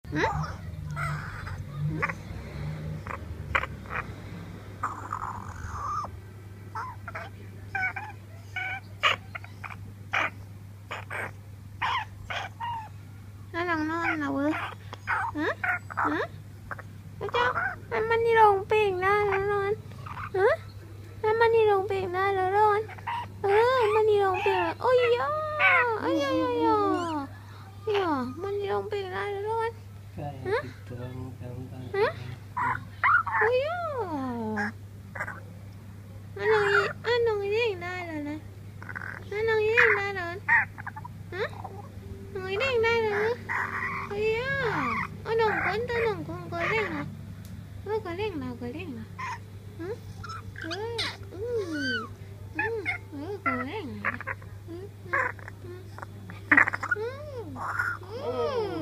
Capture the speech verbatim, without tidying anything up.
hả nó đang non nào ư hả hả nó cho anhมันนี่ลงเป่งได้แล้วนอนฮะอันมันนี่ลงเป่งได้แล้วนอนเออมันนี่ลงเป่งโอ้ยย่าโอ้ยย่าย่าย่าย่ามันนี่ลงเป่งได้แล้วนอนฮะฮะโอ้ยย่าอันน้องอันน้องเด้งได้แล้วนะอันน้องเด้งได้แล้วฮะน้องเด้งได้แล้วโอ้ยย่าอันน้องคนตัวน้องคนก็เด้งนะเออก็เด้งนะก็เด้งนะฮะเอออืมอืมเออก็เด้งนะอืมอืมอืมอืม